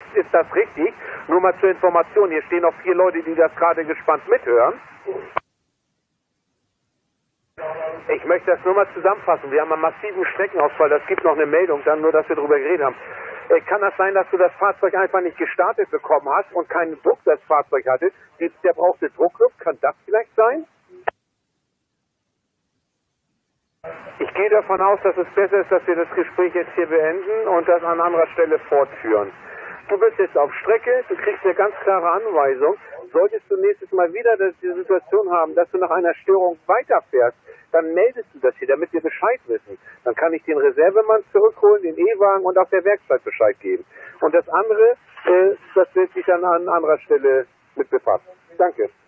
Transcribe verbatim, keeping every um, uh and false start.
ist das richtig? Nur mal zur Information, hier stehen noch vier Leute, die das gerade gespannt mithören. Ich möchte das nur mal zusammenfassen. Wir haben einen massiven Streckenausfall. Das gibt noch eine Meldung, dann nur, dass wir darüber geredet haben. Äh, kann das sein, dass du das Fahrzeug einfach nicht gestartet bekommen hast und keinen Druck das Fahrzeug hatte? Der brauchte Druckluft. Kann das vielleicht sein? Ich gehe davon aus, dass es besser ist, dass wir das Gespräch jetzt hier beenden und das an anderer Stelle fortführen. Du bist jetzt auf Strecke, du kriegst eine ganz klare Anweisung. Solltest du nächstes Mal wieder die Situation haben, dass du nach einer Störung weiterfährst, dann meldest du das hier, damit wir Bescheid wissen. Dann kann ich den Reservemann zurückholen, den E-Wagen und auch der Werkstatt Bescheid geben. Und das andere, äh, das wird sich dann an anderer Stelle mit befassen. Danke.